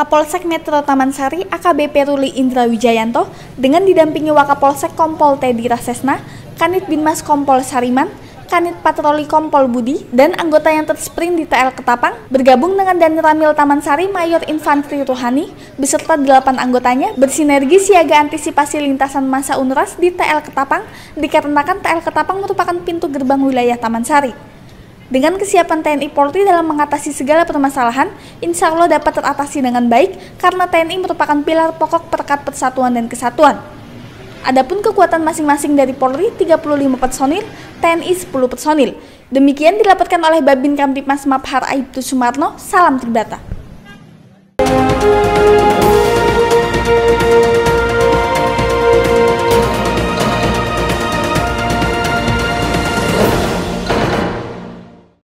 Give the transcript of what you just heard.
Kapolsek Metro Taman Sari AKBP Ruli Indra Wijayanto dengan didampingi Wakapolsek Kompol Teddy Rasesna, Kanit Binmas Kompol Sariman, Kanit Patroli Kompol Budi, dan anggota yang tersprint di TL Ketapang bergabung dengan Danramil Taman Sari Mayor Infantri Ruhani beserta 8 anggotanya bersinergi siaga antisipasi lintasan massa UNRAS di TL Ketapang dikarenakan TL Ketapang merupakan pintu gerbang wilayah Taman Sari. Dengan kesiapan TNI Polri dalam mengatasi segala permasalahan, insya Allah dapat teratasi dengan baik karena TNI merupakan pilar pokok perekat persatuan dan kesatuan. Adapun kekuatan masing-masing dari Polri 35 personil, TNI 10 personil. Demikian dilaporkan oleh Babin Kamtipmas Mabhar Aibtu Sumarno, salam Tribata.